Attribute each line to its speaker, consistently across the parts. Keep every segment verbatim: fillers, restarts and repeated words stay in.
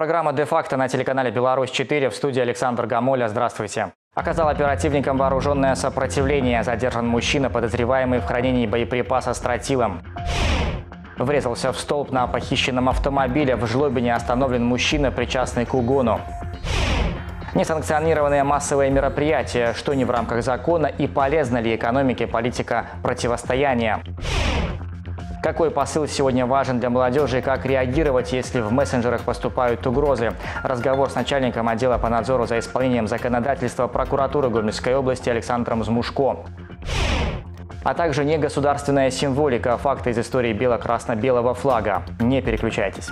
Speaker 1: Программа «Де-факто» на телеканале «Беларусь-четыре». В студии Александр Гамоля. Здравствуйте. Оказал оперативникам вооруженное сопротивление. Задержан мужчина, подозреваемый в хранении боеприпаса с тротилом. Врезался в столб на похищенном автомобиле. В Жлобине остановлен мужчина, причастный к угону. Несанкционированные массовые мероприятия. Что не в рамках закона и полезна ли экономике политика противостояния? Какой посыл сегодня важен для молодежи и как реагировать, если в мессенджерах поступают угрозы? Разговор с начальником отдела по надзору за исполнением законодательства прокуратуры Гомельской области Александром Змушко. А также негосударственная символика, факты из истории бело-красно-белого флага. Не переключайтесь.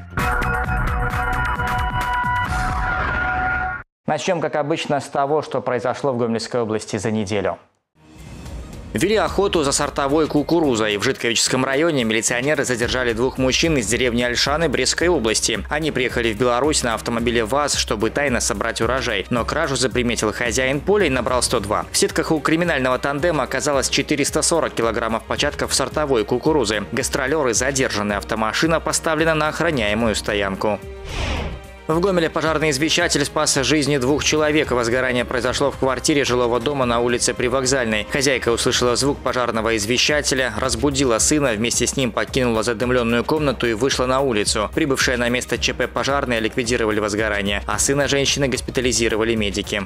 Speaker 1: Начнем, как обычно, с того, что произошло в Гомельской области за неделю. Вели охоту за сортовой кукурузой. В Житковическом районе милиционеры задержали двух мужчин из деревни Ольшаны Брестской области. Они приехали в Беларусь на автомобиле ВАЗ, чтобы тайно собрать урожай. Но кражу заприметил хозяин поля и набрал сто два. В сетках у криминального тандема оказалось четыреста сорок килограммов початков сортовой кукурузы. Гастролеры задержаны, автомашина поставлена на охраняемую стоянку. В Гомеле пожарный извещатель спас жизни двух человек. Возгорание произошло в квартире жилого дома на улице Привокзальной. Хозяйка услышала звук пожарного извещателя, разбудила сына, вместе с ним покинула задымленную комнату и вышла на улицу. Прибывшие на место ЧП пожарные ликвидировали возгорание, а сына женщины госпитализировали медики.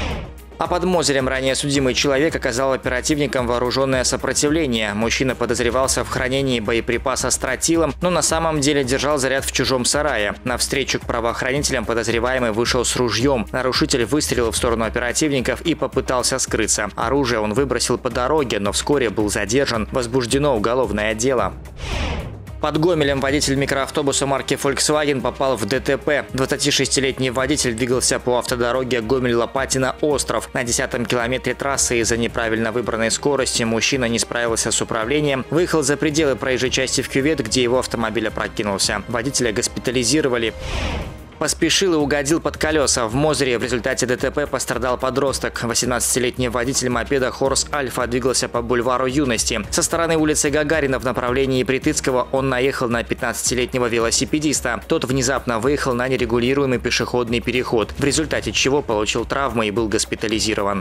Speaker 1: А под Мозырем ранее судимый человек оказал оперативникам вооруженное сопротивление. Мужчина подозревался в хранении боеприпаса с тротилом, но на самом деле держал заряд в чужом сарае. Навстречу к правоохранителям подозреваемый вышел с ружьем. Нарушитель выстрелил в сторону оперативников и попытался скрыться. Оружие он выбросил по дороге, но вскоре был задержан. Возбуждено уголовное дело. Под Гомелем водитель микроавтобуса марки Volkswagen попал в ДТП. двадцатишестилетний водитель двигался по автодороге Гомель-Лопатино-Остров. На десятом километре трассы из-за неправильно выбранной скорости мужчина не справился с управлением, выехал за пределы проезжей части в кювет, где его автомобиль опрокинулся. Водителя госпитализировали. Поспешил и угодил под колеса. В Мозыре в результате ДТП пострадал подросток. восемнадцатилетний водитель мопеда Хорс Альфа двигался по бульвару Юности. Со стороны улицы Гагарина в направлении Притыцкого он наехал на пятнадцатилетнего велосипедиста. Тот внезапно выехал на нерегулируемый пешеходный переход, в результате чего получил травмы и был госпитализирован.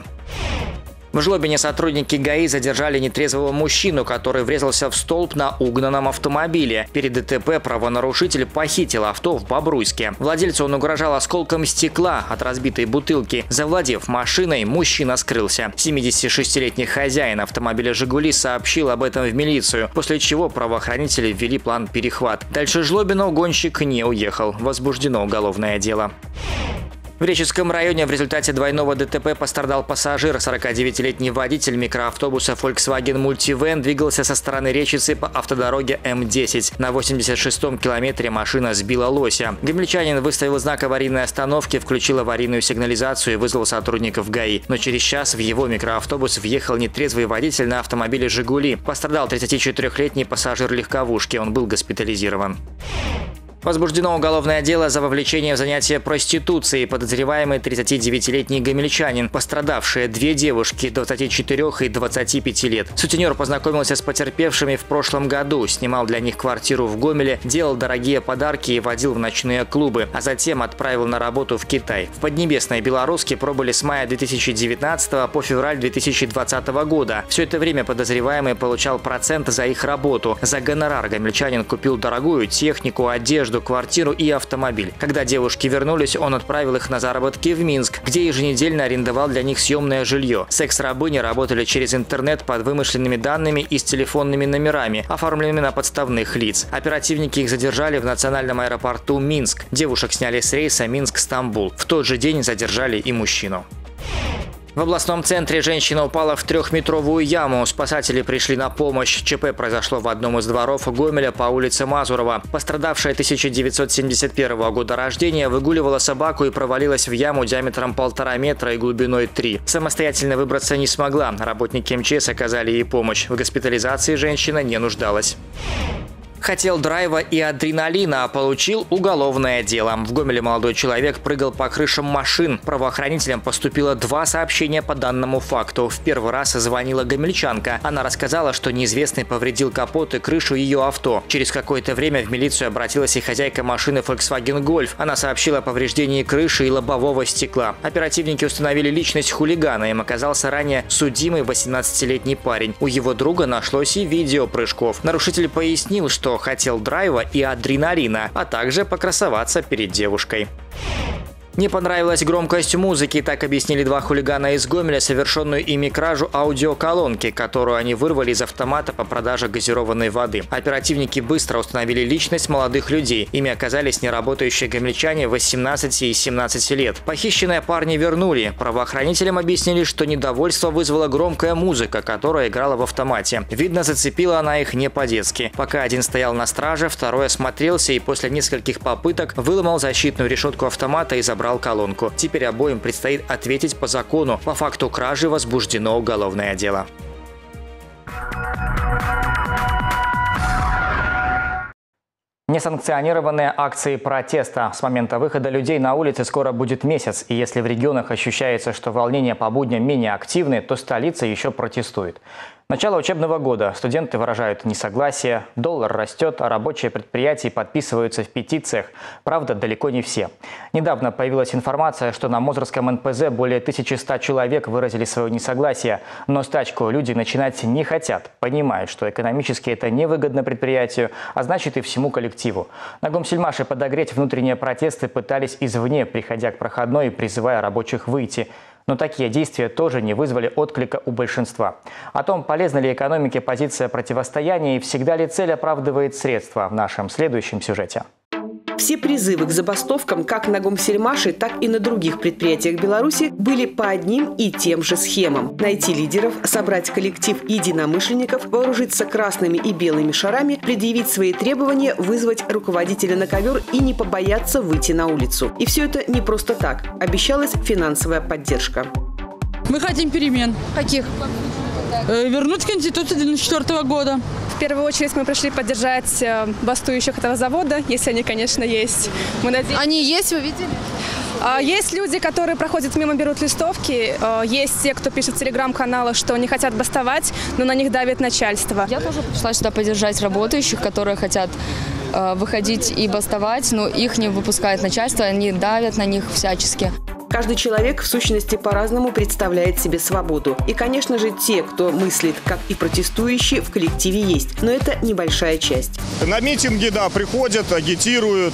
Speaker 1: В Жлобине сотрудники ГАИ задержали нетрезвого мужчину, который врезался в столб на угнанном автомобиле. Перед ДТП правонарушитель похитил авто в Бобруйске. Владельцу он угрожал осколком стекла от разбитой бутылки. Завладев машиной, мужчина скрылся. семидесятишестилетний хозяин автомобиля «Жигули» сообщил об этом в милицию, после чего правоохранители ввели план «Перехват». Дальше Жлобина гонщик не уехал. Возбуждено уголовное дело. В Реческом районе в результате двойного ДТП пострадал пассажир. сорокадевятилетний водитель микроавтобуса Volkswagen Multivan двигался со стороны Речицы по автодороге М десять. На восемьдесят шестом километре машина сбила лося. Гомельчанин выставил знак аварийной остановки, включил аварийную сигнализацию и вызвал сотрудников ГАИ. Но через час в его микроавтобус въехал нетрезвый водитель на автомобиле «Жигули». Пострадал тридцатичетырёхлетний пассажир легковушки. Он был госпитализирован. Возбуждено уголовное дело за вовлечение в занятие проституцией. Подозреваемый тридцатидевятилетний гомельчанин. Пострадавшие две девушки двадцати четырёх и двадцати пяти лет. Сутенер познакомился с потерпевшими в прошлом году, снимал для них квартиру в Гомеле, делал дорогие подарки и водил в ночные клубы, а затем отправил на работу в Китай. В Поднебесной Белоруске пробыли с мая две тысячи девятнадцатого по февраль две тысячи двадцатого года. Все это время подозреваемый получал процент за их работу. За гонорар гомельчанин купил дорогую технику, одежду, квартиру и автомобиль. Когда девушки вернулись, он отправил их на заработки в Минск, где еженедельно арендовал для них съемное жилье. Секс-рабыни работали через интернет под вымышленными данными и с телефонными номерами, оформленными на подставных лиц. Оперативники их задержали в национальном аэропорту Минск. Девушек сняли с рейса Минск-Стамбул. В тот же день задержали и мужчину. В областном центре женщина упала в трехметровую яму. Спасатели пришли на помощь. ЧП произошло в одном из дворов Гомеля по улице Мазурова. Пострадавшая тысяча девятьсот семьдесят первого года рождения выгуливала собаку и провалилась в яму диаметром полтора метра и глубиной три. Самостоятельно выбраться не смогла. Работники МЧС оказали ей помощь. В госпитализации женщина не нуждалась. Хотел драйва и адреналина, а получил уголовное дело. В Гомеле молодой человек прыгал по крышам машин. Правоохранителям поступило два сообщения по данному факту. В первый раз звонила гомельчанка. Она рассказала, что неизвестный повредил капот и крышу ее авто. Через какое-то время в милицию обратилась и хозяйка машины Volkswagen Golf. Она сообщила о повреждении крыши и лобового стекла. Оперативники установили личность хулигана. Им оказался ранее судимый восемнадцатилетний парень. У его друга нашлось и видео прыжков. Нарушитель пояснил, что хотел драйва и адреналина, а также покрасоваться перед девушкой. Не понравилась громкость музыки, так объяснили два хулигана из Гомеля совершенную ими кражу аудиоколонки, которую они вырвали из автомата по продаже газированной воды. Оперативники быстро установили личность молодых людей. Ими оказались неработающие гомельчане восемнадцати и семнадцати лет. Похищенные парни вернули. Правоохранителям объяснили, что недовольство вызвала громкая музыка, которая играла в автомате. Видно, зацепила она их не по-детски. Пока один стоял на страже, второй осмотрелся и после нескольких попыток выломал защитную решетку автомата и забрал колонку. Теперь обоим предстоит ответить по закону. По факту кражи возбуждено уголовное дело. Несанкционированные акции протеста. С момента выхода людей на улицы скоро будет месяц. И если в регионах ощущается, что волнения по будням менее активны, то столица еще протестует. Начало учебного года. Студенты выражают несогласие, доллар растет, а рабочие предприятия подписываются в петициях. Правда, далеко не все. Недавно появилась информация, что на Мозырском эн пэ зэ более тысячи ста человек выразили свое несогласие. Но стачку люди начинать не хотят, понимают, что экономически это невыгодно предприятию, а значит и всему коллективу. На Гомсельмаше подогреть внутренние протесты пытались извне, приходя к проходной и призывая рабочих выйти. Но такие действия тоже не вызвали отклика у большинства. О том, полезна ли экономике позиция противостояния и всегда ли цель оправдывает средства, в нашем следующем сюжете.
Speaker 2: Все призывы к забастовкам как на Гомсельмаше, так и на других предприятиях Беларуси были по одним и тем же схемам. Найти лидеров, собрать коллектив единомышленников, вооружиться красными и белыми шарами, предъявить свои требования, вызвать руководителя на ковер и не побояться выйти на улицу. И все это не просто так. Обещалась финансовая поддержка.
Speaker 3: Мы хотим перемен. Каких? Вернуть Конституцию девяносто четвёртого года.
Speaker 4: В первую очередь мы пришли поддержать бастующих этого завода, если они, конечно, есть. Мы надеемся...
Speaker 3: Они есть, вы видели?
Speaker 4: Есть люди, которые проходят мимо, берут листовки. Есть те, кто пишет в телеграм-каналах, что не хотят бастовать, но на них давит начальство.
Speaker 5: Я тоже пришла сюда поддержать работающих, которые хотят выходить и бастовать, но их не выпускает начальство, они давят на них всячески.
Speaker 2: Каждый человек, в сущности, по-разному представляет себе свободу. И, конечно же, те, кто мыслит, как и протестующие, в коллективе есть. Но это небольшая часть.
Speaker 6: На митинги, да, приходят, агитируют.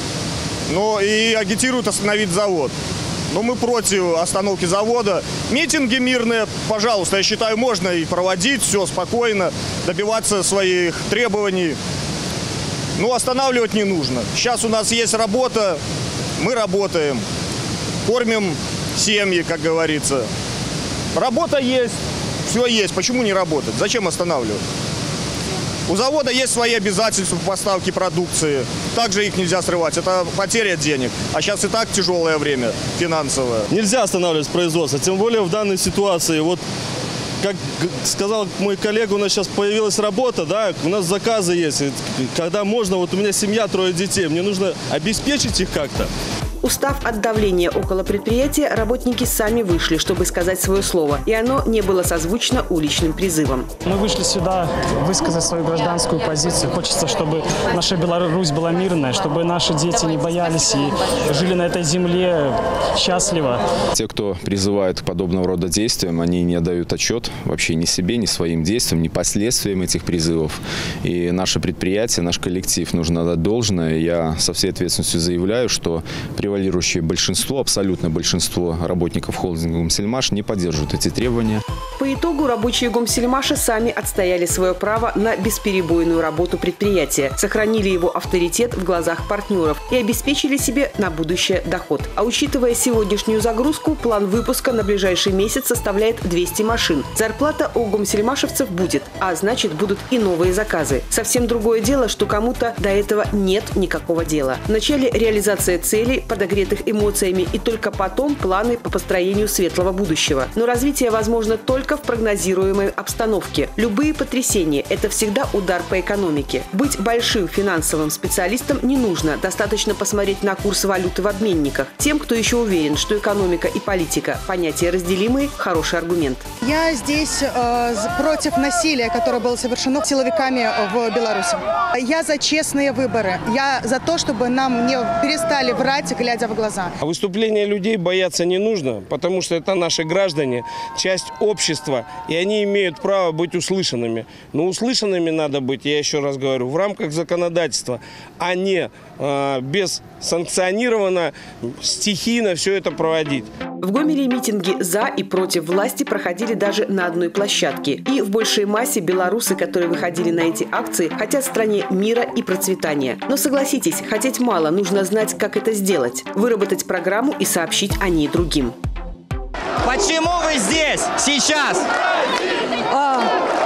Speaker 6: Но и агитируют остановить завод. Но мы против остановки завода. Митинги мирные, пожалуйста, я считаю, можно и проводить, все спокойно, добиваться своих требований. Но останавливать не нужно. Сейчас у нас есть работа, мы работаем. Кормим семьи, как говорится. Работа есть, все есть. Почему не работать? Зачем останавливать? У завода есть свои обязательства по поставке продукции. Также их нельзя срывать. Это потеря денег. А сейчас и так тяжелое время финансовое.
Speaker 7: Нельзя останавливать производство. Тем более в данной ситуации. Вот, как сказал мой коллега, у нас сейчас появилась работа, да, у нас заказы есть. Когда можно, вот у меня семья, трое детей, мне нужно обеспечить их как-то.
Speaker 2: Устав от давления около предприятия, работники сами вышли, чтобы сказать свое слово. И оно не было созвучно уличным призывам.
Speaker 8: Мы вышли сюда высказать свою гражданскую позицию. Хочется, чтобы наша Беларусь была мирная, чтобы наши дети не боялись и жили на этой земле счастливо.
Speaker 9: Те, кто призывает к подобного рода действиям, они не отдают отчет вообще ни себе, ни своим действиям, ни последствиям этих призывов. И наше предприятие, наш коллектив нужно отдать должное. Я со всей ответственностью заявляю, что при превалирующее большинство, абсолютное большинство работников холдинга «Гомсельмаш» не поддерживают эти требования.
Speaker 2: По итогу рабочие Гомсельмаша сами отстояли свое право на бесперебойную работу предприятия, сохранили его авторитет в глазах партнеров и обеспечили себе на будущее доход. А учитывая сегодняшнюю загрузку, план выпуска на ближайший месяц составляет двести машин. Зарплата у гомсельмашевцев будет, а значит будут и новые заказы. Совсем другое дело, что кому-то до этого нет никакого дела. В начале реализация целей, подогретых эмоциями, и только потом планы по построению светлого будущего. Но развитие возможно только в прогнозируемой обстановке. Любые потрясения – это всегда удар по экономике. Быть большим финансовым специалистом не нужно. Достаточно посмотреть на курс валюты в обменниках. Тем, кто еще уверен, что экономика и политика – понятия разделимые, хороший аргумент.
Speaker 10: Я здесь э, против насилия, которое было совершено силовиками в Беларуси. Я за честные выборы. Я за то, чтобы нам не перестали врать, глядя в глаза.
Speaker 11: А выступления людей бояться не нужно, потому что это наши граждане, часть общества, и они имеют право быть услышанными. Но услышанными надо быть, я еще раз говорю, в рамках законодательства, а не э, без санкционированно, стихийно все это проводить.
Speaker 2: В Гомеле митинги за и против власти проходили даже на одной площадке. И в большей массе белорусы, которые выходили на эти акции, хотят стране мира и процветания. Но согласитесь, хотеть мало, нужно знать, как это сделать. Выработать программу и сообщить о ней другим.
Speaker 12: Почему вы здесь сейчас?
Speaker 13: А,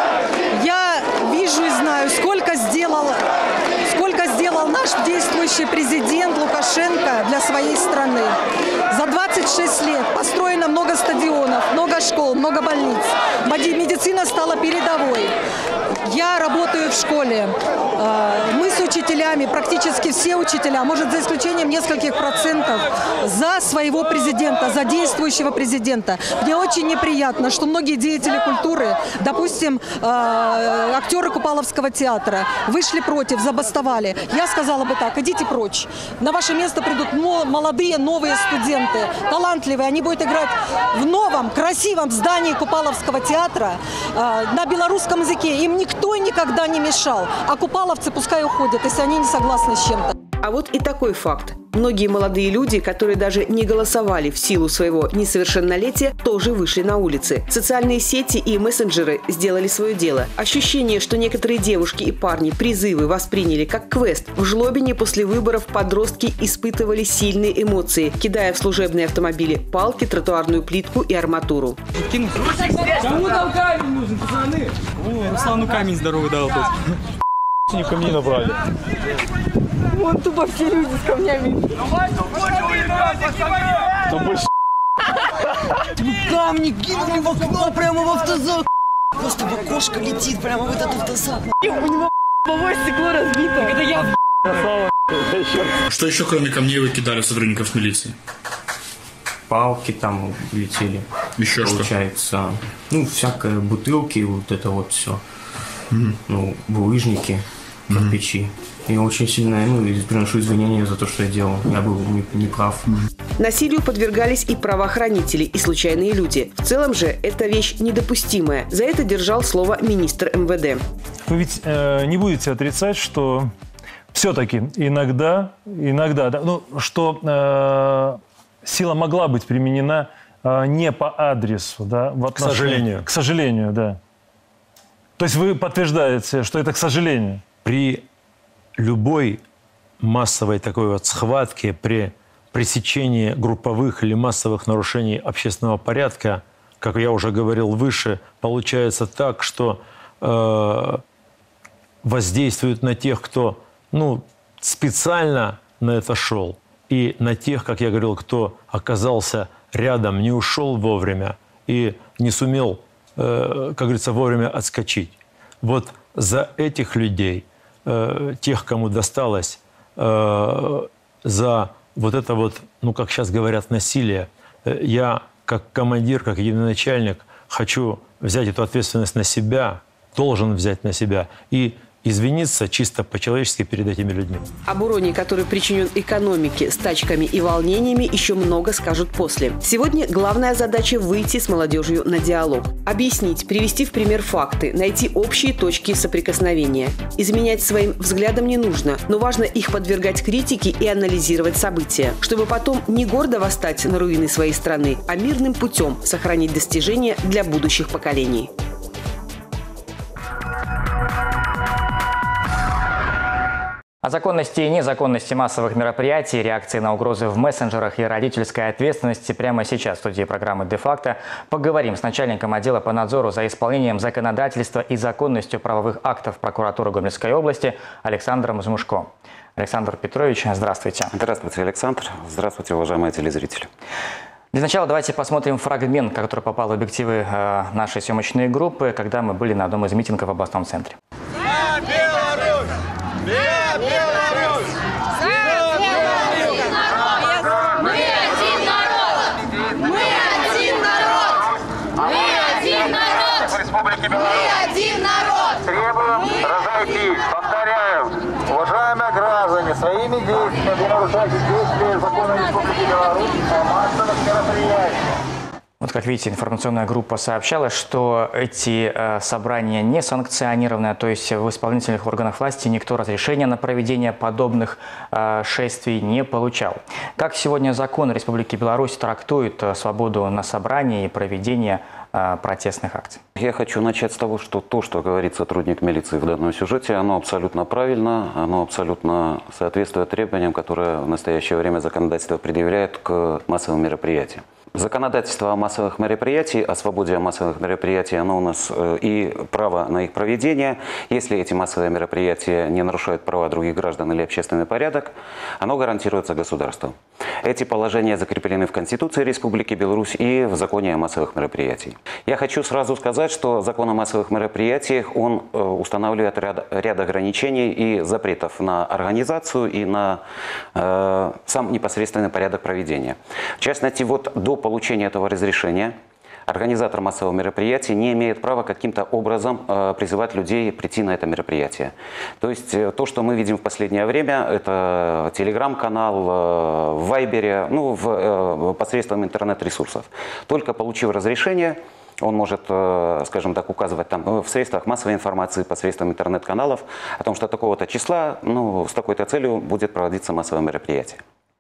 Speaker 13: я вижу и знаю, сколько сделал, сколько сделал наш действующий президент Лукашенко для своей страны. За двадцать шесть лет построено много стадионов, много школ, много больниц. Медицина стала передовой. Я работаю в школе. Мы с учителями, практически все учителя, может, за исключением нескольких процентов, за своего президента, за действующего президента. Мне очень неприятно, что многие деятели культуры, допустим, актеры Купаловского театра, вышли против, забастовали. Я сказала бы так: идите прочь. На ваше место придут молодые, новые студенты, талантливые. Они будут играть в новом, красивом здании Купаловского театра на белорусском языке. Им никто никогда не мешал. А купаловцы пускай уходят, если они не согласны с чем-то.
Speaker 2: А вот и такой факт. Многие молодые люди, которые даже не голосовали в силу своего несовершеннолетия, тоже вышли на улицы. Социальные сети и мессенджеры сделали свое дело. Ощущение, что некоторые девушки и парни призывы восприняли как квест. В Жлобине после выборов подростки испытывали сильные эмоции, кидая в служебные автомобили палки, тротуарную плитку и арматуру.
Speaker 14: Кому там камень нужен, пацаны? О, Руслану камень здоровый дал тут.
Speaker 15: Не камни набрали.
Speaker 14: Вон тупо все люди с камнями.
Speaker 15: Там больше.
Speaker 14: Камни кинули в окно, прямо в автозак. Просто в окошко летит, прямо в этот автозак. У него лобовое стекло разбито. Так это я.
Speaker 16: Что еще кроме камней вы кидали сотрудников милиции?
Speaker 17: Палки там летели.
Speaker 16: Еще что?
Speaker 17: Получается, ну, всякое, бутылки, вот это вот все. Mm-hmm. Ну, булыжники, кирпичи. Mm-hmm. И очень сильно, ну, приношу извинения за то, что я делал. Я был неправ. Не
Speaker 2: Насилию подвергались и правоохранители, и случайные люди. В целом же это вещь недопустимая. За это держал слово министр эм вэ дэ.
Speaker 15: Вы ведь э, не будете отрицать, что все-таки иногда, иногда, да, ну, что э, сила могла быть применена э, не по адресу, да, в отношении, к сожалению. К сожалению, да. То есть вы подтверждаете, что это к сожалению?
Speaker 18: При любой массовой такой вот схватке, при пресечении групповых или массовых нарушений общественного порядка, как я уже говорил выше, получается так, что э, воздействуют на тех, кто ну, специально на это шел, и на тех, как я говорил, кто оказался рядом, не ушел вовремя и не сумел, э, как говорится, вовремя отскочить. Вот за этих людей, э, тех, кому досталось, э, за вот это вот, ну, как сейчас говорят, насилие, э, я как командир, как единоначальник хочу взять эту ответственность на себя, должен взять на себя и извиниться чисто по-человечески перед этими людьми.
Speaker 2: Об уроне, который причинен экономике, стачками и волнениями, еще много скажут после. Сегодня главная задача – выйти с молодежью на диалог. Объяснить, привести в пример факты, найти общие точки соприкосновения. Изменять своим взглядам не нужно, но важно их подвергать критике и анализировать события, чтобы потом не гордо восстать на руины своей страны, а мирным путем сохранить достижения для будущих поколений.
Speaker 1: О законности и незаконности массовых мероприятий, реакции на угрозы в мессенджерах и родительской ответственности прямо сейчас в студии программы «Де-факто» поговорим с начальником отдела по надзору за исполнением законодательства и законностью правовых актов прокуратуры Гомельской области Александром Змушко. Александр Петрович, здравствуйте.
Speaker 19: Здравствуйте, Александр. Здравствуйте, уважаемые телезрители.
Speaker 1: Для начала давайте посмотрим фрагмент, который попал в объективы э, нашей съемочной группы, когда мы были на одном из митингов в областном центре.
Speaker 19: За Беларусь! За Беларусь! За Беларусь! Мы один народ! Мы один народ! Мы один народ! Республики Беларусь! Мы один народ! Требуем разойтись. Повторяю, уважаемые граждане, своими действиями вы нарушаете действия закона Республики Беларусь о массовых мероприятиях.
Speaker 1: Вот, как видите, информационная группа сообщала, что эти э, собрания не санкционированные, то есть в исполнительных органах власти никто разрешения на проведение подобных э, шествий не получал. Как сегодня закон Республики Беларусь трактует э, свободу на собрании и проведение э, протестных акций?
Speaker 20: Я хочу начать с того, что то, что говорит сотрудник милиции в данном сюжете, оно абсолютно правильно, оно абсолютно соответствует требованиям, которые в настоящее время законодательство предъявляет к массовым мероприятиям. Законодательство о массовых мероприятиях, о свободе массовых мероприятий, оно у нас и право на их проведение. Если эти массовые мероприятия не нарушают права других граждан или общественный порядок, оно гарантируется государством. Эти положения закреплены в Конституции Республики Беларусь и в законе о массовых мероприятиях. Я хочу сразу сказать, что закон о массовых мероприятиях, он устанавливает ряд, ряд ограничений и запретов на организацию и на э, сам непосредственный порядок проведения. В частности, вот до получения этого разрешения организатор массового мероприятия не имеет права каким-то образом э, призывать людей прийти на это мероприятие. То есть э, то, что мы видим в последнее время, это телеграм-канал, э, в вайбере, ну, в, э, посредством интернет-ресурсов. Только получив разрешение, он может, э, скажем так, указывать там в средствах массовой информации, посредством интернет-каналов о том, что такого-то числа, ну, с такой-то целью будет проводиться массовое мероприятие.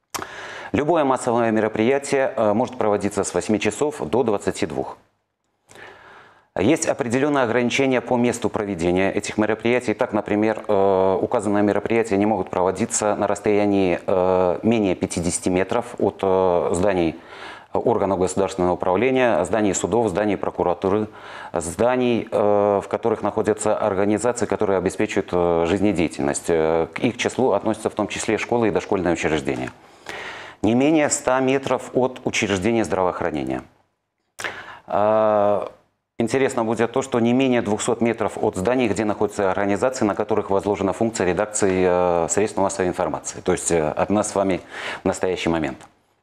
Speaker 20: Любое массовое мероприятие может проводиться с восьми часов до двадцати двух. Есть определенные ограничения по месту проведения этих мероприятий. Так, например, указанные мероприятия не могут проводиться на расстоянии менее пятидесяти метров от зданий органов государственного управления, зданий судов, зданий прокуратуры, зданий, в которых находятся организации, которые обеспечивают жизнедеятельность. К их числу относятся в том числе школы и дошкольные учреждения. Не менее ста метров от учреждения здравоохранения. Интересно будет то, что не менее двухсот метров от зданий, где находятся организации, на которых возложена функция редакции средств массовой информации. То есть от нас с вами в настоящий момент.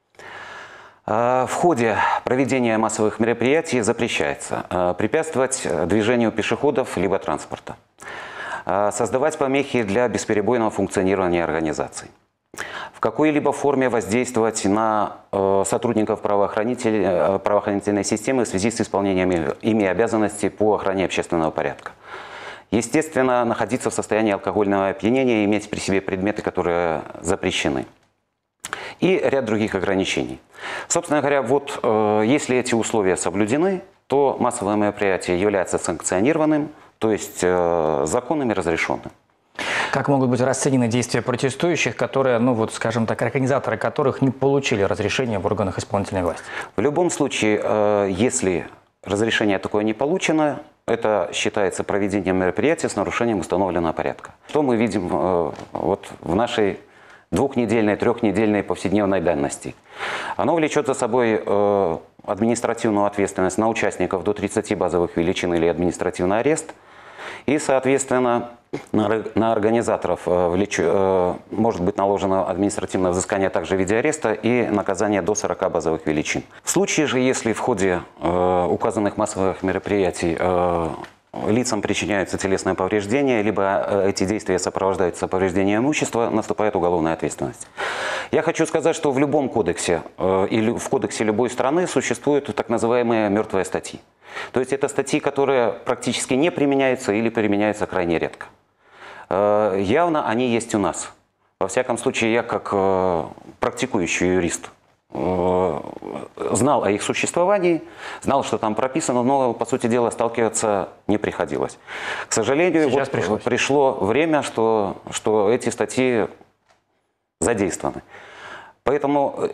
Speaker 20: В ходе проведения массовых мероприятий запрещается препятствовать движению пешеходов либо транспорта, создавать помехи для бесперебойного функционирования организаций, в какой-либо форме воздействовать на э, сотрудников правоохранитель, правоохранительной системы в связи с исполнением ими обязанностей по охране общественного порядка. Естественно, находиться в состоянии алкогольного опьянения и иметь при себе предметы, которые запрещены. И ряд других ограничений. Собственно говоря, вот э, если эти условия соблюдены, то массовое мероприятие является санкционированным, то есть э, законами разрешенным.
Speaker 1: Как могут быть расценены действия протестующих, которые, ну вот, скажем так, организаторы которых не получили разрешения в органах исполнительной власти?
Speaker 20: В любом случае, если разрешение такое не получено, это считается проведением мероприятия с нарушением установленного порядка. Что мы видим вот в нашей двухнедельной, трехнедельной повседневной данности? Оно влечет за собой административную ответственность на участников до тридцати базовых величин или административный арест. И, соответственно, на организаторов может быть наложено административное взыскание также в виде ареста и наказание до сорока базовых величин. В случае же, если в ходе указанных массовых мероприятий лицам причиняются телесные повреждения, либо эти действия сопровождаются повреждением имущества, наступает уголовная ответственность. Я хочу сказать, что в любом кодексе или в кодексе любой страны существуют так называемые мертвые статьи. То есть это статьи, которые практически не применяются или применяются крайне редко. Явно они есть у нас. Во всяком случае, я как практикующий юрист знал о их существовании, знал, что там прописано, но, по сути дела, сталкиваться не приходилось. К сожалению, вот пришло время, что, что эти статьи задействованы. Поэтому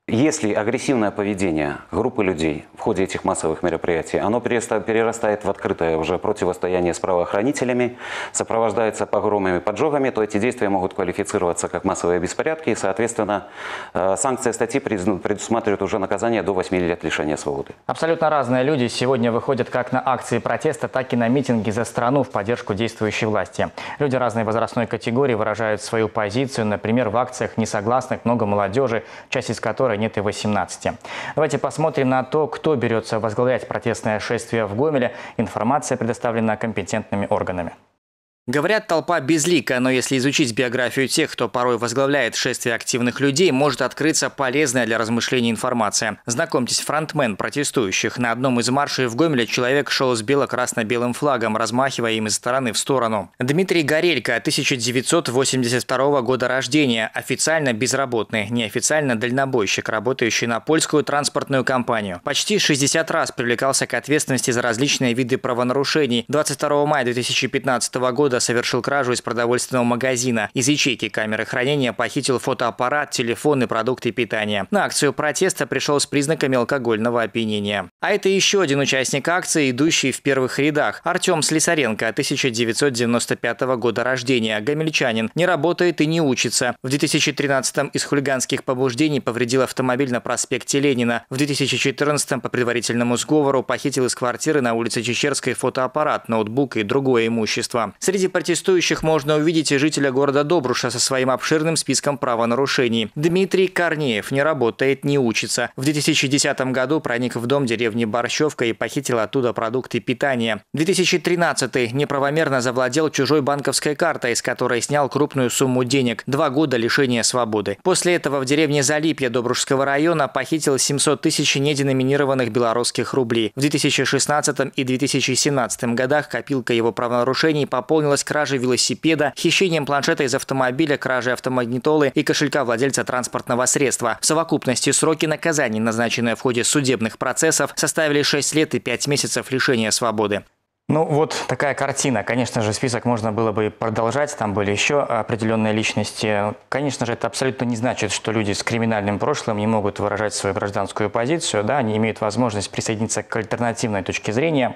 Speaker 20: Если агрессивное поведение группы людей в ходе этих массовых мероприятий, оно перерастает в открытое уже противостояние с правоохранителями, сопровождается погромами, поджогами, то эти действия могут квалифицироваться как массовые беспорядки, и, соответственно, санкция статьи предусматривает уже наказание до восьми лет лишения свободы.
Speaker 1: Абсолютно разные люди сегодня выходят как на акции протеста, так и на митинги за страну в поддержку действующей власти. Люди разной возрастной категории выражают свою позицию. Например, в акциях несогласных много молодежи, часть из которой нет и восемнадцати. Давайте посмотрим на то, кто берется возглавлять протестное шествие в Гомеле. Информация предоставлена компетентными органами. Говорят, толпа безлика, но если изучить биографию тех, кто порой возглавляет шествие активных людей, может открыться полезная для размышлений информация. Знакомьтесь, фронтмен протестующих. На одном из маршей в Гомеле человек шел с бело-красно-белым флагом, размахивая им из стороны в сторону. Дмитрий Горелько, тысяча девятьсот восемьдесят второго года рождения, официально безработный, неофициально дальнобойщик, работающий на польскую транспортную компанию. Почти шестьдесят раз привлекался к ответственности за различные виды правонарушений. двадцать второго мая две тысячи пятнадцатого года совершил кражу из продовольственного магазина. Из ячейки камеры хранения похитил фотоаппарат, телефон и продукты питания. На акцию протеста пришел с признаками алкогольного опьянения. А это еще один участник акции, идущий в первых рядах. Артем Слесаренко, тысяча девятьсот девяносто пятого года рождения, гомельчанин, не работает и не учится. В две тысячи тринадцатом из хулиганских побуждений повредил автомобиль на проспекте Ленина. В две тысячи четырнадцатом по предварительному сговору похитил из квартиры на улице Чечерской фотоаппарат, ноутбук и другое имущество. Среди протестующих можно увидеть и жителя города Добруша со своим обширным списком правонарушений. Дмитрий Корнеев не работает, не учится. В две тысячи десятом году проник в дом деревни Борщевка и похитил оттуда продукты питания. две тысячи тринадцатый неправомерно завладел чужой банковской картой, с которой снял крупную сумму денег. Два года лишения свободы. После этого в деревне Залипье Добрушского района похитил семьсот тысяч неденоминированных белорусских рублей. В две тысячи шестнадцатом и две тысячи семнадцатом годах копилка его правонарушений пополнилась кражей велосипеда, хищением планшета из автомобиля, кражей автомагнитолы и кошелька владельца транспортного средства. В совокупности сроки наказаний, назначенные в ходе судебных процессов, составили шесть лет и пять месяцев лишения свободы. Ну вот такая картина. Конечно же, список можно было бы продолжать, там были еще определенные личности. Конечно же, это абсолютно не значит, что люди с криминальным прошлым не могут выражать свою гражданскую позицию. Да, они имеют возможность присоединиться к альтернативной точке зрения.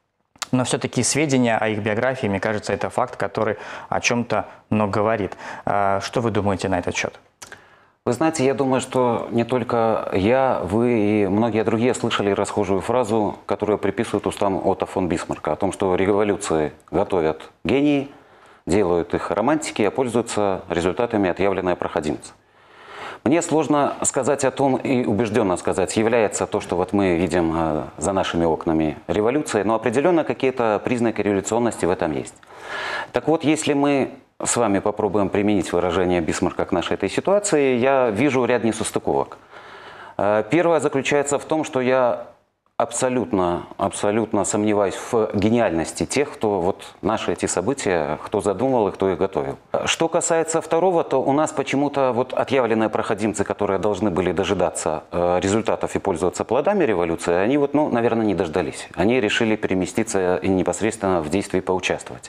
Speaker 1: Но все-таки сведения о их биографии, мне кажется, это факт, который о чем-то, но говорит. Что вы думаете на этот счет?
Speaker 20: Вы знаете, я думаю, что не только я, вы и многие другие слышали расхожую фразу, которую приписывают устам Отто фон Бисмарка, о том, что революции готовят гении, делают их романтики, а пользуются результатами отъявленные проходимцы. Мне сложно сказать о том и убежденно сказать, является то, что вот мы видим за нашими окнами революцией, но определенно какие-то признаки революционности в этом есть. Так вот, если мы с вами попробуем применить выражение Бисмарка к нашей этой ситуации, я вижу ряд несостыковок. Первое заключается в том, что я абсолютно, абсолютно сомневаюсь в гениальности тех, кто вот наши эти события, кто задумал и кто их готовил. Что касается второго, то у нас почему-то вот отъявленные проходимцы, которые должны были дожидаться э, результатов и пользоваться плодами революции, они вот, ну, наверное, не дождались. Они решили переместиться и непосредственно в действии поучаствовать.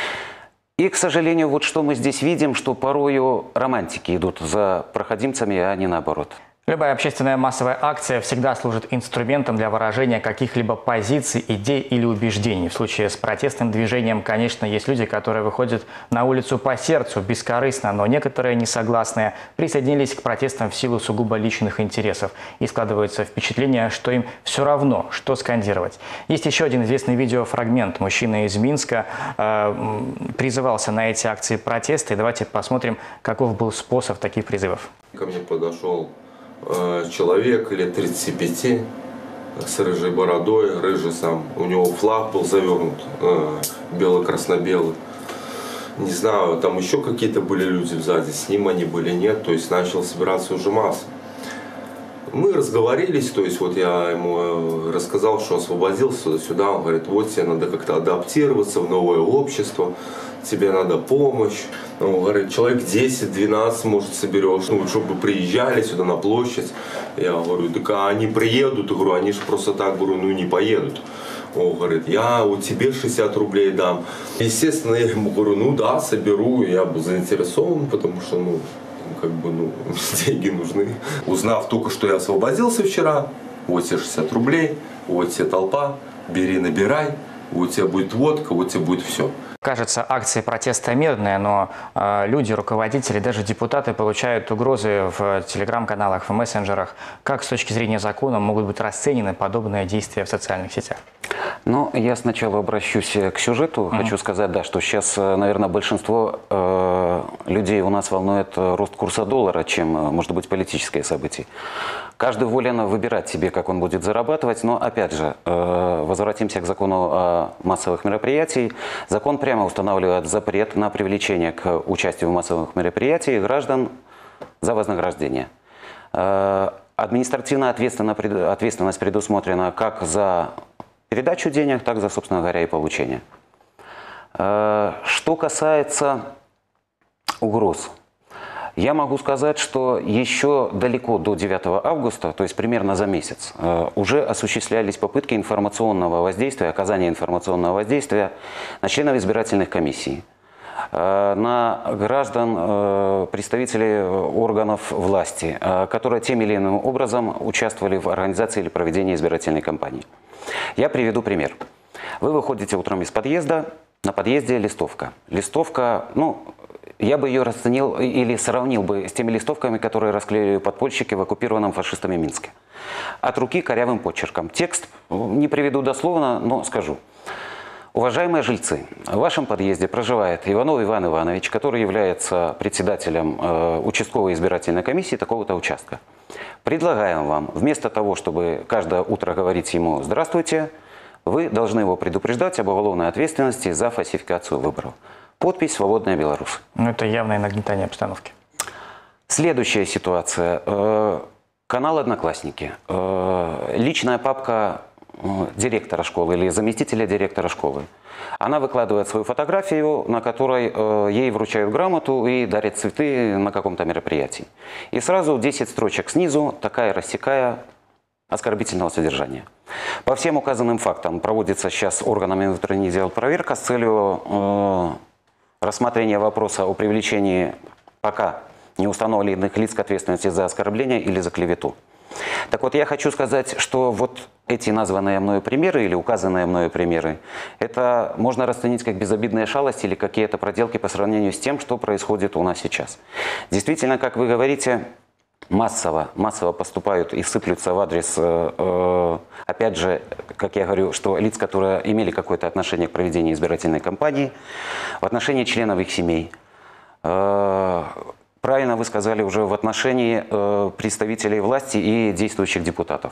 Speaker 20: И, к сожалению, вот что мы здесь видим, что порою романтики идут за проходимцами, а не наоборот.
Speaker 1: Любая общественная массовая акция всегда служит инструментом для выражения каких-либо позиций, идей или убеждений. В случае с протестным движением, конечно, есть люди, которые выходят на улицу по сердцу, бескорыстно, но некоторые несогласные присоединились к протестам в силу сугубо личных интересов. И складывается впечатление, что им все равно, что скандировать. Есть еще один известный видеофрагмент. Мужчина из Минска э, призывался на эти акции протеста. И давайте посмотрим, каков был способ таких призывов.
Speaker 21: Ко мне подошел человек лет тридцати пяти с рыжей бородой, рыжий сам. У него флаг был завернут, э, бело-красно-белый. Не знаю, там еще какие-то были люди сзади, с ним они были, нет. То есть начал собираться уже масса. Мы разговорились, то есть вот я ему рассказал, что освободился сюда. Он говорит, вот тебе надо как-то адаптироваться в новое общество, тебе надо помощь. Он говорит, человек десять-двенадцать, может, соберешь, ну, чтобы приезжали сюда на площадь. Я говорю, так а они приедут? Я говорю, они же просто так, говорю, ну не поедут. Он говорит, я вот тебе шестьдесят рублей дам. Естественно, я ему говорю, ну да, соберу, я был заинтересован, потому что, ну, как бы, ну, деньги нужны. Узнав только, что я освободился вчера, вот тебе шестьдесят рублей, вот тебе толпа, бери, набирай, вот тебе будет водка, вот тебе будет все.
Speaker 1: Кажется, акции протеста мирные, но э, люди, руководители, даже депутаты получают угрозы в телеграм-каналах, в мессенджерах. Как с точки зрения закона могут быть расценены подобные действия в социальных сетях?
Speaker 20: Ну, я сначала обращусь к сюжету. Mm-hmm. Хочу сказать, да, что сейчас, наверное, большинство э, людей у нас волнует рост курса доллара, чем, может быть, политические события. Каждый волен выбирать себе, как он будет зарабатывать, но, опять же, э, возвратимся к закону о массовых мероприятиях. Закон прямо устанавливает запрет на привлечение к участию в массовых мероприятиях граждан за вознаграждение. Э, административная ответственность предусмотрена как за передачу денег, так за, собственно говоря, и получение. Э, что касается угроз. Я могу сказать, что еще далеко до девятого августа, то есть примерно за месяц, уже осуществлялись попытки информационного воздействия, оказания информационного воздействия на членов избирательных комиссий, на граждан, представителей органов власти, которые тем или иным образом участвовали в организации или проведении избирательной кампании. Я приведу пример. Вы выходите утром из подъезда, на подъезде листовка. Листовка, ну, я бы ее расценил или сравнил бы с теми листовками, которые расклеили подпольщики в оккупированном фашистами Минске. От руки корявым почерком. Текст не приведу дословно, но скажу. Уважаемые жильцы, в вашем подъезде проживает Иванов Иван Иванович, который является председателем э, участковой избирательной комиссии такого-то участка. Предлагаем вам, вместо того, чтобы каждое утро говорить ему «Здравствуйте», вы должны его предупреждать об уголовной ответственности за фальсификацию выборов. Подпись «Свободная Беларусь».
Speaker 1: Ну, это явное нагнетание обстановки.
Speaker 20: Следующая ситуация. Канал «Одноклассники». Личная папка директора школы или заместителя директора школы. Она выкладывает свою фотографию, на которой ей вручают грамоту и дарят цветы на каком-то мероприятии. И сразу десять строчек снизу, такая рассекая, оскорбительного содержания. По всем указанным фактам проводится сейчас органами внутренних дел проверка с целью э, рассмотрения вопроса о привлечении пока не установленных лиц к ответственности за оскорбление или за клевету. Так вот, я хочу сказать, что вот эти названные мною примеры или указанные мною примеры, это можно расценить как безобидные шалости или какие-то проделки по сравнению с тем, что происходит у нас сейчас. Действительно, как вы говорите, массово, массово поступают и сыплются в адрес, э, э, опять же, как я говорю, что лиц, которые имели какое-то отношение к проведению избирательной кампании, в отношении членов их семей. Э, правильно вы сказали уже в отношении э, представителей власти и действующих депутатов.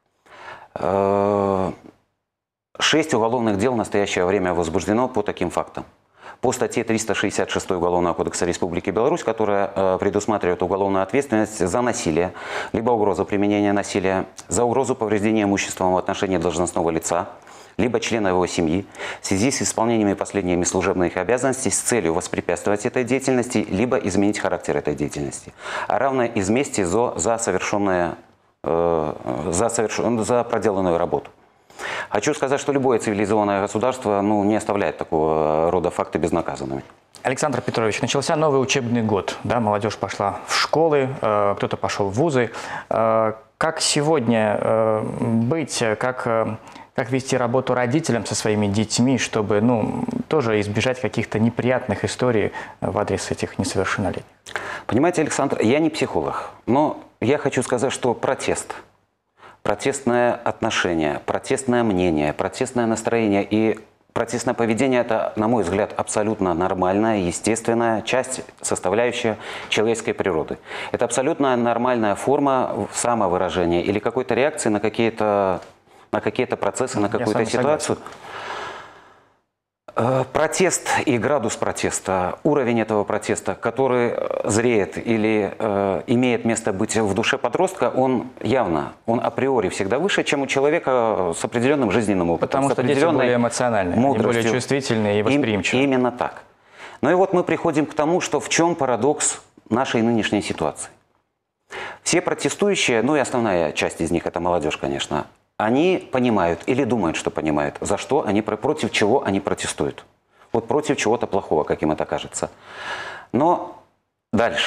Speaker 20: Э, шесть уголовных дел в настоящее время возбуждено по таким фактам. По статье триста шестьдесят шесть Уголовного кодекса Республики Беларусь, которая э, предусматривает уголовную ответственность за насилие, либо угрозу применения насилия, за угрозу повреждения имущества в отношении должностного лица, либо члена его семьи, в связи с исполнением последними служебных обязанностей с целью воспрепятствовать этой деятельности, либо изменить характер этой деятельности, а равно из мести за, за, совершенное, э, за, совершен, за проделанную работу. Хочу сказать, что любое цивилизованное государство ну, не оставляет такого рода факты безнаказанными.
Speaker 1: Александр Петрович, начался новый учебный год. Да, молодежь пошла в школы, э, кто-то пошел в вузы. Э, как сегодня э, быть, как, э, как вести работу родителям со своими детьми, чтобы ну, тоже избежать каких-то неприятных историй в адрес этих несовершеннолетних?
Speaker 20: Понимаете, Александр, я не психолог, но я хочу сказать, что протест – протестное отношение, протестное мнение, протестное настроение и протестное поведение – это, на мой взгляд, абсолютно нормальная, естественная часть, составляющая человеческой природы. Это абсолютно нормальная форма самовыражения или какой-то реакции на какие-то на какие-то процессы, на какую-то ситуацию. Согласен. Протест и градус протеста, уровень этого протеста, который зреет или э, имеет место быть в душе подростка, он явно, он априори всегда выше, чем у человека с определенным жизненным опытом.
Speaker 1: Потому что дети более эмоциональные, они более чувствительные и восприимчивые.
Speaker 20: И, именно так. Ну и вот мы приходим к тому, что в чем парадокс нашей нынешней ситуации. Все протестующие, ну и основная часть из них, это молодежь, конечно, они понимают или думают, что понимают, за что они, против чего они протестуют. Вот против чего-то плохого, как им это кажется. Но дальше.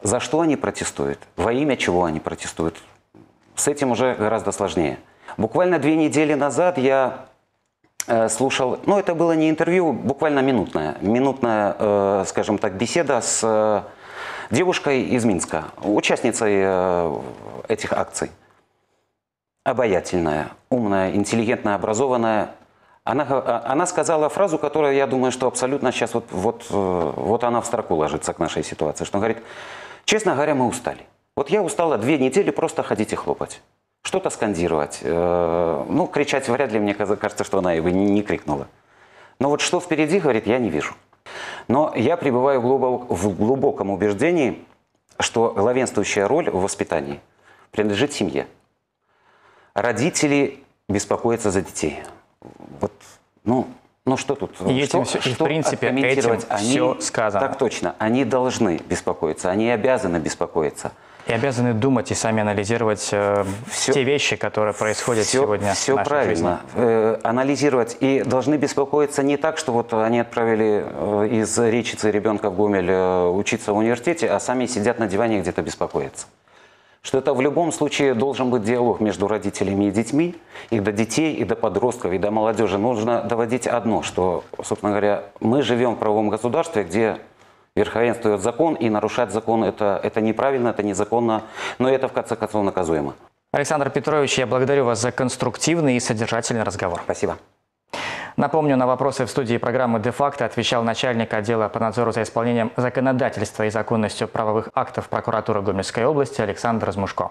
Speaker 20: за что они протестуют, во имя чего они протестуют, с этим уже гораздо сложнее. Буквально две недели назад я э, слушал, ну это было не интервью, буквально минутная, минутная, э, скажем так, беседа с э, девушкой из Минска, участницей э, этих акций. Обаятельная, умная, интеллигентная, образованная. Она, она сказала фразу, которая, я думаю, что абсолютно сейчас вот, вот, вот она в строку ложится к нашей ситуации. Что она говорит, честно говоря, мы устали. Вот я устала две недели просто ходить и хлопать. Что-то скандировать. Э, ну, кричать вряд ли, мне кажется, что она его не, не крикнула. Но вот что впереди, говорит, я не вижу. Но я пребываю глубоко, в глубоком убеждении, что главенствующая роль в воспитании принадлежит семье. Родители беспокоятся за детей. Вот, ну, ну что тут?
Speaker 1: И
Speaker 20: что,
Speaker 1: этим все,
Speaker 20: что
Speaker 1: и в принципе, этим
Speaker 20: они,
Speaker 1: все сказано.
Speaker 20: Так точно. Они должны беспокоиться, они обязаны беспокоиться.
Speaker 1: И обязаны думать и сами анализировать э, все, те вещи, которые происходят
Speaker 20: все,
Speaker 1: сегодня
Speaker 20: все
Speaker 1: в нашей
Speaker 20: правильно. Э, анализировать. И должны беспокоиться не так, что вот они отправили э, из Речицы ребенка в Гомель э, учиться в университете, а сами сидят на диване где-то беспокоятся. Что это в любом случае должен быть диалог между родителями и детьми, и до детей, и до подростков, и до молодежи. Нужно доводить одно, что, собственно говоря, мы живем в правовом государстве, где верховенствует закон, и нарушать закон это, это неправильно, это незаконно, но это в конце концов наказуемо.
Speaker 1: Александр Петрович, я благодарю вас за конструктивный и содержательный разговор.
Speaker 20: Спасибо.
Speaker 1: Напомню, на вопросы в студии программы «Де-факто» отвечал начальник отдела по надзору за исполнением законодательства и законностью правовых актов прокуратуры Гомельской области Александр Размушко.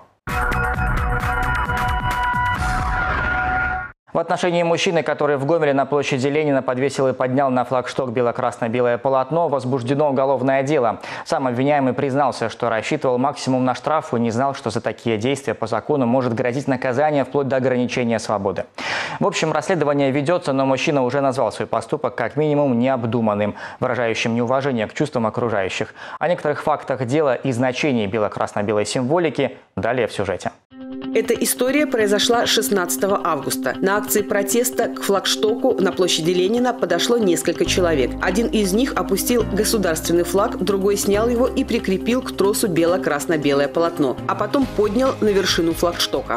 Speaker 1: В отношении мужчины, который в Гомеле на площади Ленина подвесил и поднял на флагшток бело-красно-белое полотно, возбуждено уголовное дело. Сам обвиняемый признался, что рассчитывал максимум на штраф и не знал, что за такие действия по закону может грозить наказание вплоть до ограничения свободы. В общем, расследование ведется, но мужчина уже назвал свой поступок как минимум необдуманным, выражающим неуважение к чувствам окружающих. О некоторых фактах дела и значении бело-красно-белой символики далее в сюжете.
Speaker 2: Эта история произошла шестнадцатого августа. На акции протеста к флагштоку на площади Ленина подошло несколько человек. Один из них опустил государственный флаг, другой снял его и прикрепил к тросу бело-красно-белое полотно, а потом поднял на вершину флагштока.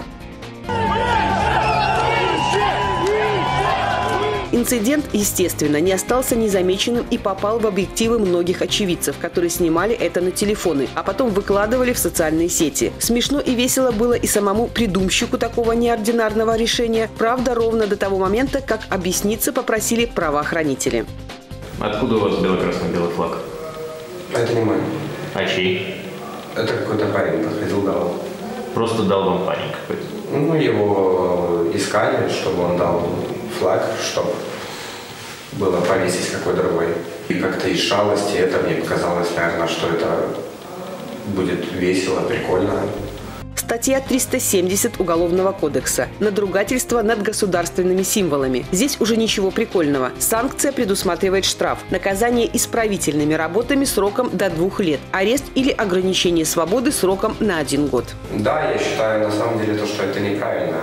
Speaker 2: Инцидент, естественно, не остался незамеченным и попал в объективы многих очевидцев, которые снимали это на телефоны, а потом выкладывали в социальные сети. Смешно и весело было и самому придумщику такого неординарного решения. Правда, ровно до того момента, как объясниться попросили правоохранители.
Speaker 17: Откуда у вас бело-красно-белый флаг?
Speaker 3: Это не мой.
Speaker 17: А чей?
Speaker 3: Это какой-то парень подходил, дал.
Speaker 17: Просто дал вам парень какой-то?
Speaker 3: Ну, его искали, чтобы он дал флаг, чтобы было повесить какой другой. И как-то из шалости это мне показалось, наверное, что это будет весело, прикольно.
Speaker 2: Статья триста семьдесят Уголовного кодекса. Надругательство над государственными символами. Здесь уже ничего прикольного. Санкция предусматривает штраф. Наказание исправительными работами сроком до двух лет. Арест или ограничение свободы сроком на один год.
Speaker 3: Да, я считаю на самом деле, то, что это неправильно.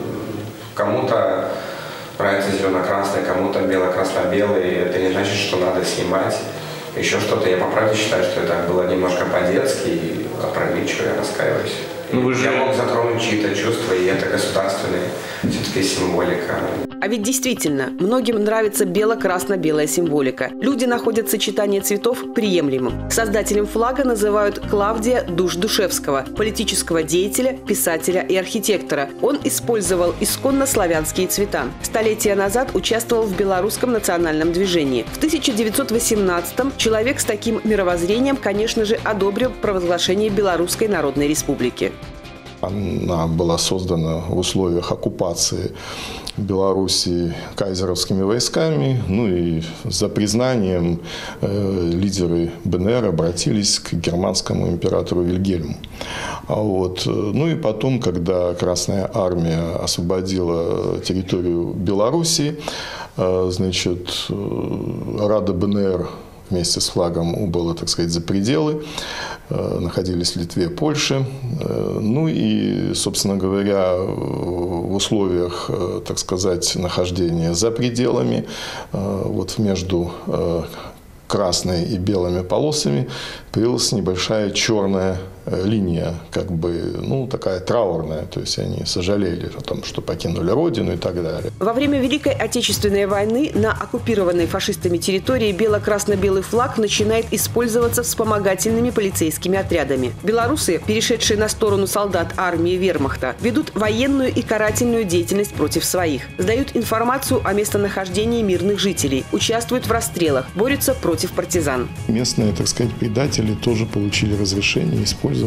Speaker 3: Кому-то нравится зелено-красный, кому-то бело-красно-белый. Это не значит, что надо снимать. Еще что-то. Я по правде считаю, что это было немножко по-детски. И опрометчиво, я раскаиваюсь. Ну, вы же... Я мог затронуть чьи-то чувства, и это государственная все-таки символика.
Speaker 2: А ведь действительно, многим нравится бело-красно-белая символика. Люди находят сочетание цветов приемлемым. Создателем флага называют Клавдия Душ-Душевского, политического деятеля, писателя и архитектора. Он использовал исконно славянские цвета. Столетия назад участвовал в белорусском национальном движении. В тысяча девятьсот восемнадцатом человек с таким мировоззрением, конечно же, одобрил провозглашение Белорусской Народной Республики.
Speaker 22: Она была создана в условиях оккупации Белоруссии кайзеровскими войсками. Ну и за признанием э, лидеры БНР обратились к германскому императору Вильгельму. А вот, ну и потом, когда Красная Армия освободила территорию Белоруссии, э, значит, э, Рада БНР вместе с флагом убыла, так сказать, за пределы, находились в Литве, Польше. Ну и, собственно говоря, в условиях, так сказать, нахождения за пределами, вот между красной и белыми полосами появилась небольшая черная линия, как бы, ну, такая траурная, то есть они сожалели о том, что покинули родину и так далее.
Speaker 2: Во время Великой Отечественной войны на оккупированной фашистами территории бело-красно-белый флаг начинает использоваться вспомогательными полицейскими отрядами. Белорусы, перешедшие на сторону солдат армии вермахта, ведут военную и карательную деятельность против своих, сдают информацию о местонахождении мирных жителей, участвуют в расстрелах, борются против партизан.
Speaker 22: Местные, так сказать, предатели тоже получили разрешение использовать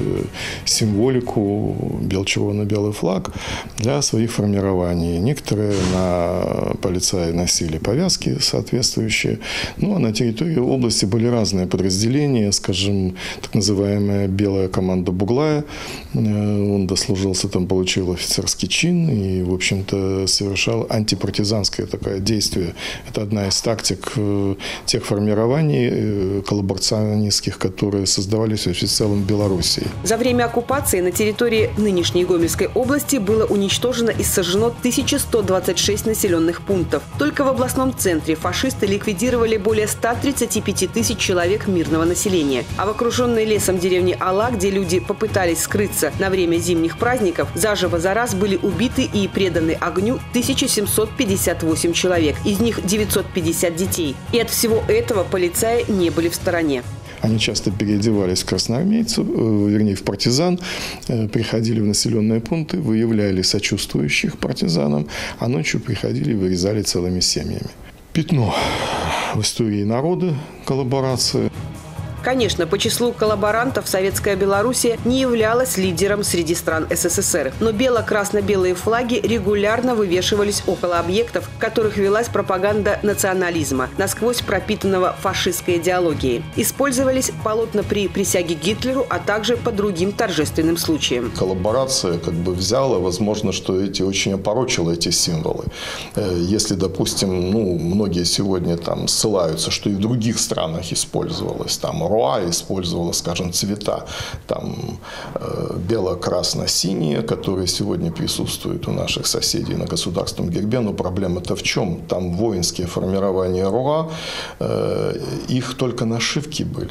Speaker 22: символику бел-червоно-белый флаг для своих формирований. Некоторые на полицаи носили повязки соответствующие. Ну, а на территории области были разные подразделения, скажем, так называемая белая команда Буглая. Он дослужился, там получил офицерский чин и, в общем-то, совершал антипартизанское такое действие. Это одна из тактик тех формирований коллаборационистских, которые создавались в целом в Белоруссии.
Speaker 2: За время оккупации на территории нынешней Гомельской области было уничтожено и сожжено тысяча сто двадцать шесть населенных пунктов. Только в областном центре фашисты ликвидировали более ста тридцати пяти тысяч человек мирного населения. А в окруженной лесом деревне Ала, где люди попытались скрыться на время зимних праздников, заживо за раз были убиты и преданы огню тысяча семьсот пятьдесят восемь человек, из них девятьсот пятьдесят детей. И от всего этого полицаи не были в стороне.
Speaker 22: Они часто переодевались в красноармейцев, вернее, в партизан, приходили в населенные пункты, выявляли сочувствующих партизанам, а ночью приходили и вырезали целыми семьями. Пятно в истории народа коллаборации.
Speaker 2: Конечно, по числу коллаборантов советская Белоруссия не являлась лидером среди стран СССР. Но бело-красно-белые флаги регулярно вывешивались около объектов, в которых велась пропаганда национализма, насквозь пропитанного фашистской идеологией. Использовались полотна при присяге Гитлеру, а также по другим торжественным случаям.
Speaker 22: Коллаборация как бы взяла, возможно, что эти очень опорочила эти символы. Если, допустим, ну, многие сегодня там ссылаются, что и в других странах использовалось, там, Руа использовала, скажем, цвета там э, бело-красно-синие, которые сегодня присутствуют у наших соседей на государственном гербе. Но проблема-то в чем? Там воинские формирования Руа, э, их только нашивки были.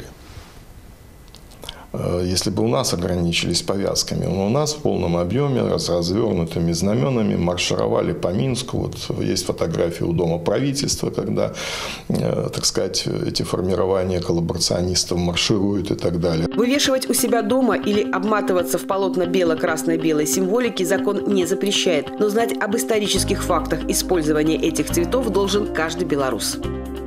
Speaker 22: Если бы у нас ограничились повязками, но у нас в полном объеме с развернутыми знаменами маршировали по Минску. Вот есть фотографии у Дома правительства, когда, так сказать, эти формирования коллаборационистов маршируют и так далее.
Speaker 2: Вывешивать у себя дома или обматываться в полотна бело-красно-белой символики закон не запрещает. Но знать об исторических фактах использования этих цветов должен каждый белорус.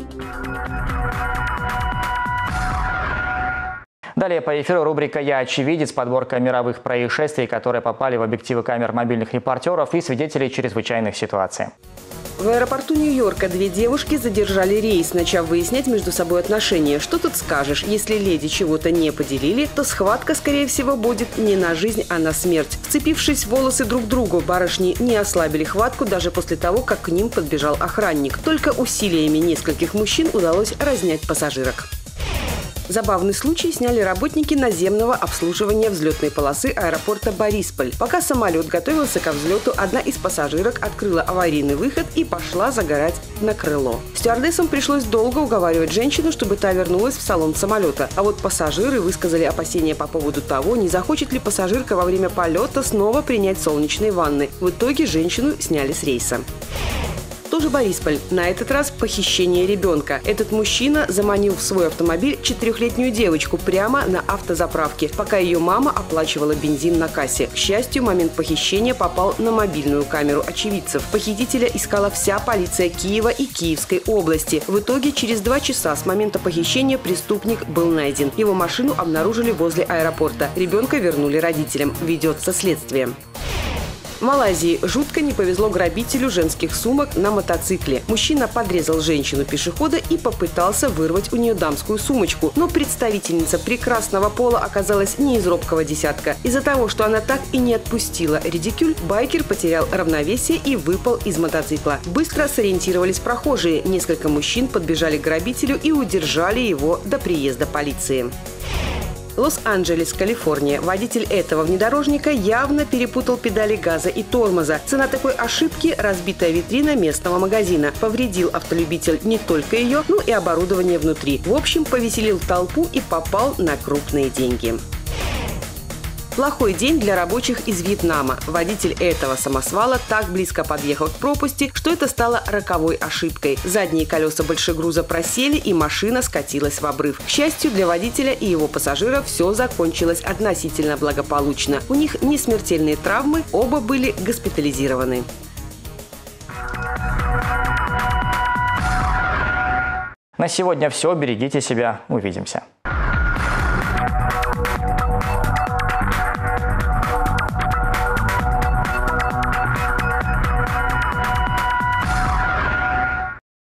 Speaker 1: Далее по эфиру рубрика «Я очевидец», подборка мировых происшествий, которые попали в объективы камер мобильных репортеров и свидетелей чрезвычайных ситуаций.
Speaker 2: В аэропорту Нью-Йорка две девушки задержали рейс, начав выяснять между собой отношения. Что тут скажешь? Если леди чего-то не поделили, то схватка, скорее всего, будет не на жизнь, а на смерть. Вцепившись в волосы друг другу, барышни не ослабили хватку даже после того, как к ним подбежал охранник. Только усилиями нескольких мужчин удалось разнять пассажирок. Забавный случай сняли работники наземного обслуживания взлетной полосы аэропорта Борисполь. Пока самолет готовился ко взлету, одна из пассажирок открыла аварийный выход и пошла загорать на крыло. Стюардессам пришлось долго уговаривать женщину, чтобы та вернулась в салон самолета. А вот пассажиры высказали опасения по поводу того, не захочет ли пассажирка во время полета снова принять солнечные ванны. В итоге женщину сняли с рейса. Тоже Борисполь. На этот раз похищение ребенка. Этот мужчина заманил в свой автомобиль четырехлетнюю девочку прямо на автозаправке, пока ее мама оплачивала бензин на кассе. К счастью, момент похищения попал на мобильную камеру очевидцев. Похитителя искала вся полиция Киева и Киевской области. В итоге через два часа с момента похищения преступник был найден. Его машину обнаружили возле аэропорта. Ребенка вернули родителям. Ведется следствие. В Малайзии жутко не повезло грабителю женских сумок на мотоцикле. Мужчина подрезал женщину-пешехода и попытался вырвать у нее дамскую сумочку. Но представительница прекрасного пола оказалась не из робкого десятка. Из-за того, что она так и не отпустила редикюль, байкер потерял равновесие и выпал из мотоцикла. Быстро сориентировались прохожие. Несколько мужчин подбежали к грабителю и удержали его до приезда полиции. Лос-Анджелес, Калифорния. Водитель этого внедорожника явно перепутал педали газа и тормоза. Цена такой ошибки – разбитая витрина местного магазина. Повредил автолюбитель не только ее, но и оборудование внутри. В общем, повеселил толпу и попал на крупные деньги. Плохой день для рабочих из Вьетнама. Водитель этого самосвала так близко подъехал к пропасти, что это стало роковой ошибкой. Задние колеса большегруза просели, и машина скатилась в обрыв. К счастью для водителя и его пассажиров, все закончилось относительно благополучно. У них не смертельные травмы, оба были госпитализированы.
Speaker 1: На сегодня все. Берегите себя. Увидимся.